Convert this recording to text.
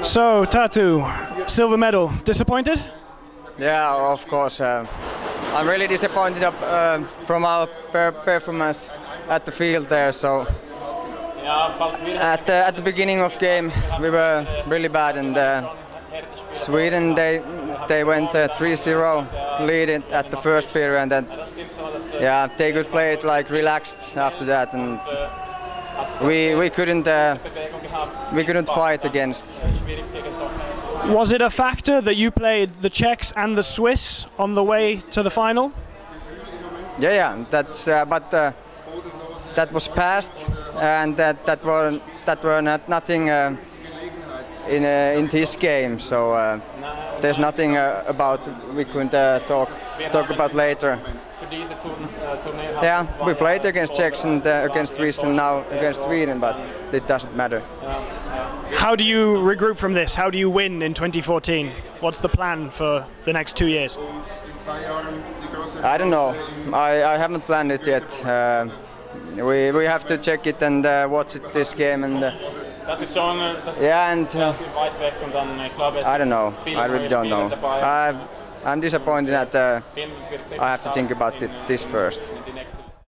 So, Tatu, silver medal. Disappointed? Yeah, of course. I'm really disappointed from our performance at the field there. So at the beginning of game we were really bad, and Sweden they went 3-0 lead at the first period, and yeah, they could play it like relaxed after that, and we couldn't fight against. Was it a factor that you played the Czechs and the Swiss on the way to the final? Yeah, that's but that was past, and that were nothing in this game. So there's nothing about we couldn't talk about later. Yeah, we played against Czechs and against Swiss, and now against Sweden, but it doesn't matter. How do you regroup from this? How do you win in 2014? What's the plan for the next 2 years? I don't know. I haven't planned it yet. We have to check it and watch this game, and yeah, and I don't know. I really don't know. I'm disappointed that I have to think about this first.